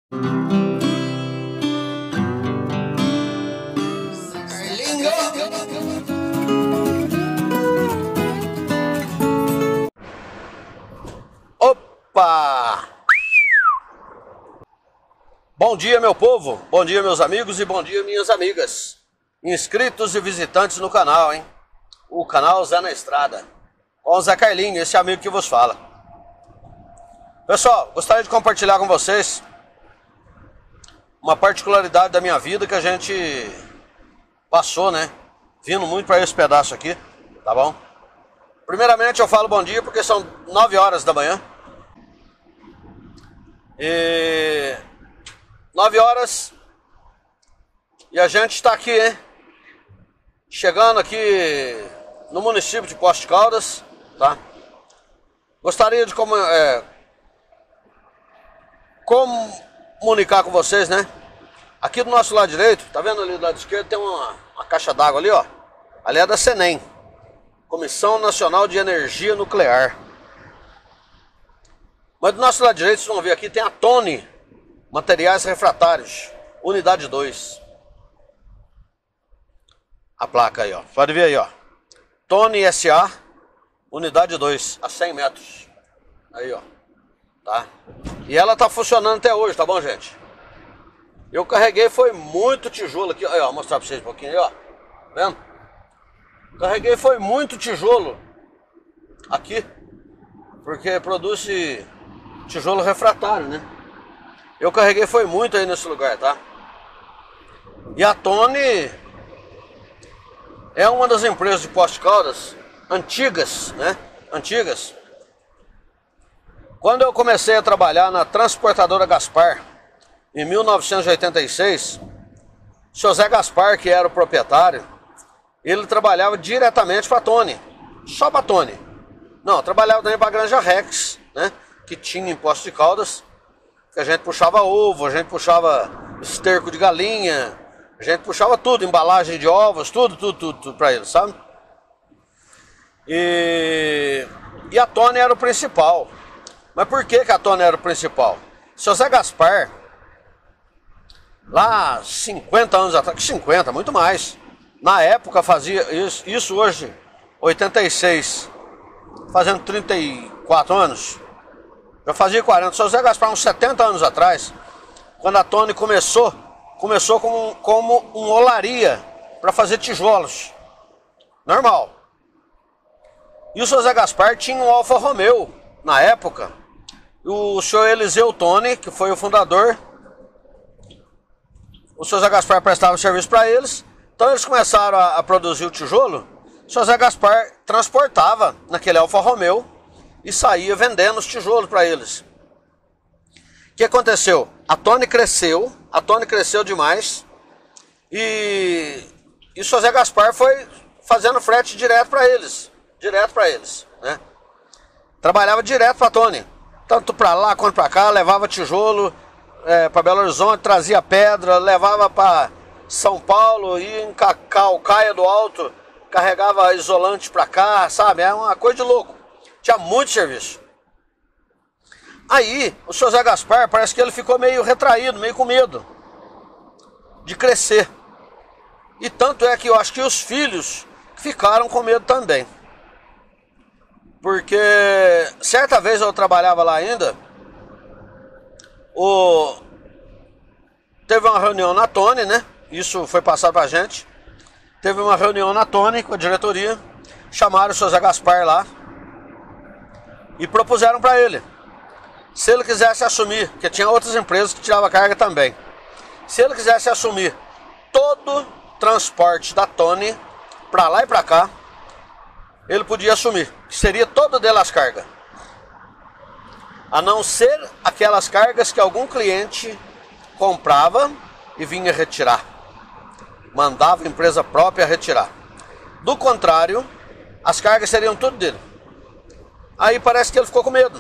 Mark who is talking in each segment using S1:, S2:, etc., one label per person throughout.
S1: Opa! Bom dia, meu povo, bom dia, meus amigos, e bom dia, minhas amigas, inscritos e visitantes no canal, hein? O canal Zé na Estrada, com o Zé Carlinho, esse amigo que vos fala. Pessoal, gostaria de compartilhar com vocês uma particularidade da minha vida que a gente passou, né? Vindo muito para esse pedaço aqui, tá bom? Primeiramente eu falo bom dia porque são 9 horas da manhã. E 9 horas e a gente está aqui, hein? Chegando aqui no município de Poços de Caldas, tá? Gostaria de comunicar com vocês, né? Aqui do nosso lado direito, tá vendo ali do lado esquerdo, tem uma caixa d'água ali, ó. Ali é da CENEM, Comissão Nacional de Energia Nuclear. Mas do nosso lado direito, vocês vão ver aqui, tem a Tony Materiais Refratários, Unidade 2. A placa aí, ó. Pode ver aí, ó. Tony SA, Unidade 2, a 100 metros. Aí, ó. Tá? E ela tá funcionando até hoje, tá bom, gente? Eu carreguei, foi muito tijolo aqui. Aí, ó, vou mostrar pra vocês um pouquinho aí, ó. Tá vendo? Carreguei, foi muito tijolo aqui. Porque produz tijolo refratário, né? Eu carreguei, foi muito aí nesse lugar, tá? E a Tony é uma das empresas de Poços de Caldas antigas, né? Antigas. Quando eu comecei a trabalhar na transportadora Gaspar, em 1986, o seu Zé Gaspar, que era o proprietário, ele trabalhava diretamente para a Tony, só para a Tony. Não, trabalhava também para a Granja Rex, né? Que tinha em Poços de Caldas, que a gente puxava ovo, a gente puxava esterco de galinha, a gente puxava tudo, embalagem de ovos, tudo para ele, sabe? E a Tony era o principal. Mas por que a Tony era o principal? O seu Zé Gaspar, lá 50 anos atrás, 50, muito mais. Na época fazia isso hoje, 86, fazendo 34 anos. Já fazia 40, o seu Zé Gaspar, uns 70 anos atrás, quando a Tony começou como uma olaria para fazer tijolos. Normal. E o seu Zé Gaspar tinha um Alfa Romeo, na época. O senhor Eliseu Tony, que foi o fundador, o seu Zé Gaspar prestava serviço para eles. Então eles começaram a produzir o tijolo. O seu Zé Gaspar transportava naquele Alfa Romeo e saía vendendo os tijolos para eles. O que aconteceu? A Tony cresceu demais e o seu Zé Gaspar foi fazendo frete direto para eles, né? Trabalhava direto para a Tony, tanto para lá quanto para cá, levava tijolo para Belo Horizonte, trazia pedra, levava para São Paulo, ia em Calcaia do Alto, carregava isolante para cá, sabe? É uma coisa de louco. Tinha muito serviço. Aí, o seu Zé Gaspar, parece que ele ficou meio retraído, meio com medo de crescer. E tanto é que eu acho que os filhos ficaram com medo também. Porque certa vez eu trabalhava lá ainda, teve uma reunião na Tony, né? Isso foi passado pra gente. Teve uma reunião na Tony com a diretoria, chamaram o seu Zé Gaspar lá e propuseram para ele, se ele quisesse assumir, porque tinha outras empresas que tiravam carga também, se ele quisesse assumir todo o transporte da Tony para lá e para cá, ele podia assumir, seria todo dele as cargas, a não ser aquelas cargas que algum cliente comprava e vinha retirar, mandava a empresa própria retirar. Do contrário, as cargas seriam tudo dele. Aí parece que ele ficou com medo.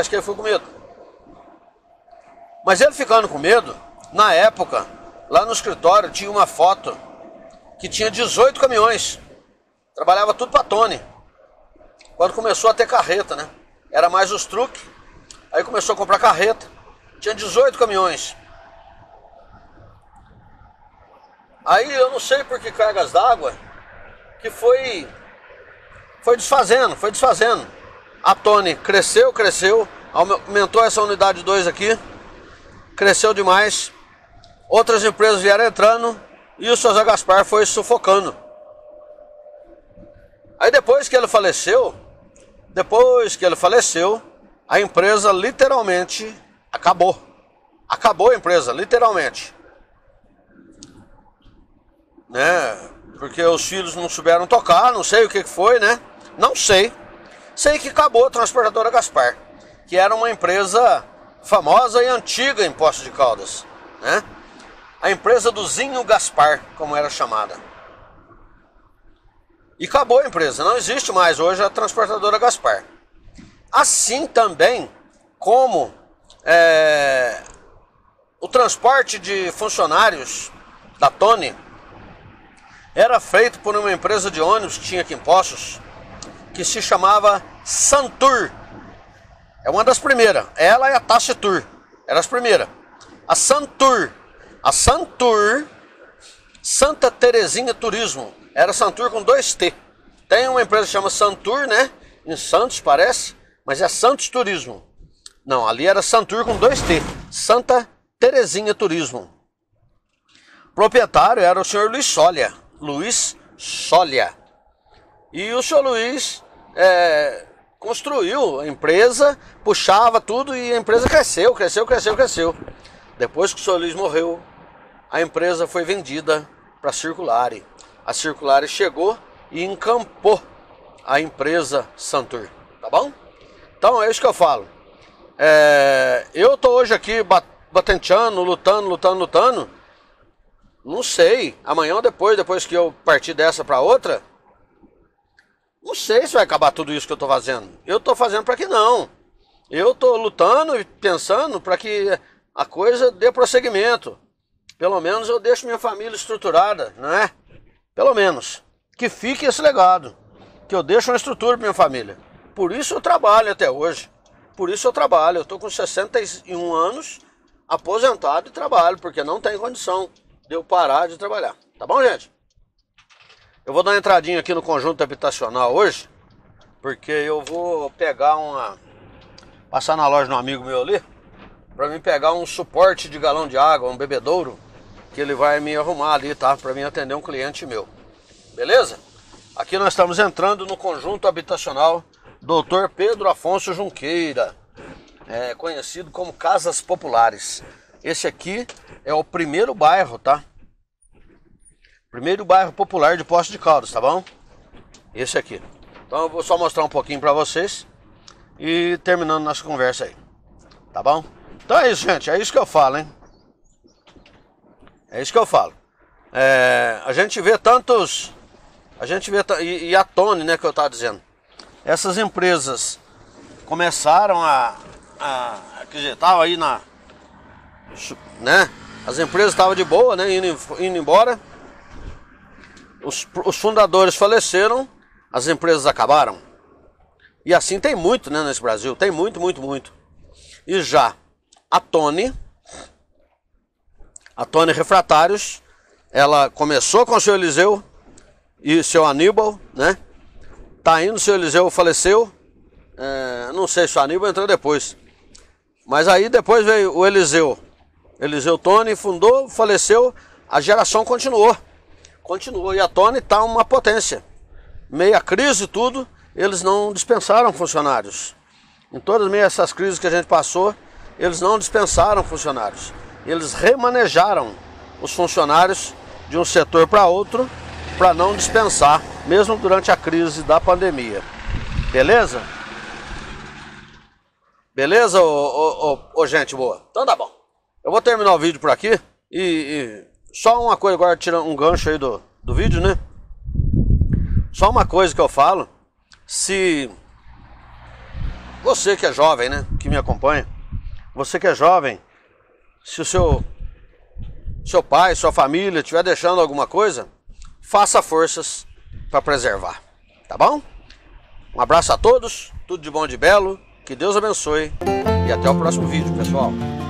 S1: Mas ele ficando com medo, na época, lá no escritório tinha uma foto que tinha 18 caminhões. Trabalhava tudo para Tony. Quando começou a ter carreta, né? Era mais os truques. Aí começou a comprar carreta. Tinha 18 caminhões. Aí eu não sei por que cargas d'água que foi desfazendo. A Tony cresceu, aumentou essa unidade 2 aqui, cresceu demais. Outras empresas vieram entrando e o Seu Zé Gaspar foi sufocando. Aí depois que ele faleceu, a empresa literalmente acabou. Acabou a empresa, literalmente. Né? Porque os filhos não souberam tocar, não sei o que foi, né? Não sei. Sei que acabou a Transportadora Gaspar, que era uma empresa famosa e antiga em Poços de Caldas, né? A empresa do Zinho Gaspar, como era chamada. E acabou a empresa, não existe mais hoje a Transportadora Gaspar. Assim também como o transporte de funcionários da Tony era feito por uma empresa de ônibus que tinha aqui em Poços, que se chamava Santur. É uma das primeiras. Ela e a Taxitur eram as primeiras. A Santur, Santa Terezinha Turismo, era Santur com 2T. Tem uma empresa que chama Santur, né? Em Santos parece, mas é Santos Turismo. Não, ali era Santur com 2T. Santa Terezinha Turismo. O proprietário era o senhor Luiz Sólia. E o senhor Luiz construiu a empresa, puxava tudo e a empresa cresceu. Depois que o senhor Luiz morreu, a empresa foi vendida para a Circulare. A Circulare chegou e encampou a empresa Santur, tá bom? Então é isso que eu falo. Eu tô hoje aqui batenteando, lutando. Não sei, amanhã ou depois que eu partir dessa para outra, não sei se vai acabar tudo isso que eu tô fazendo. Eu tô fazendo para que não. Eu tô lutando e pensando para que a coisa dê prosseguimento. Pelo menos eu deixo minha família estruturada, não é? Pelo menos. Que fique esse legado. Que eu deixo uma estrutura para minha família. Por isso eu trabalho até hoje. Eu tô com 61 anos, aposentado e trabalho, porque não tem condição de eu parar de trabalhar. Tá bom, gente? Eu vou dar uma entradinha aqui no conjunto habitacional hoje, porque eu vou pegar passar na loja de um amigo meu ali, para mim pegar um suporte de galão de água, um bebedouro, que ele vai me arrumar ali, tá? Para mim atender um cliente meu. Beleza? Aqui nós estamos entrando no conjunto habitacional Dr. Pedro Afonso Junqueira, conhecido como Casas Populares. Esse aqui é o primeiro bairro, tá? Primeiro bairro popular de Poços de Caldas, tá bom? Esse aqui. Então eu vou só mostrar um pouquinho pra vocês e terminando nossa conversa aí, tá bom? Então é isso, gente, é isso que eu falo, hein? É isso que eu falo. A gente vê tantos... E a Tony, né, que eu tava dizendo. Essas empresas começaram quer dizer, tava aí né? As empresas estavam de boa, né, indo embora. Os fundadores faleceram, as empresas acabaram. E assim tem muito, né, nesse Brasil, tem muito. E já a Tony Refratários, ela começou com o seu Eliseu e seu Aníbal, né? Tá indo, o seu Eliseu faleceu. Não sei se o Aníbal entrou depois. Mas aí depois veio o Eliseu Tony, fundou, faleceu, a geração continuou. E a Tony tá uma potência. Meia crise e tudo, eles não dispensaram funcionários. Em todas essas crises que a gente passou, eles não dispensaram funcionários. Eles remanejaram os funcionários de um setor para outro, para não dispensar, mesmo durante a crise da pandemia. Beleza? Beleza, gente boa? Então tá bom. Eu vou terminar o vídeo por aqui e só uma coisa agora, tirando um gancho aí do vídeo, né? Só uma coisa que eu falo, se você que é jovem, né, que me acompanha, você que é jovem, se o seu pai, sua família estiver deixando alguma coisa, faça forças para preservar, tá bom? Um abraço a todos, tudo de bom, de belo, que Deus abençoe e até o próximo vídeo, pessoal.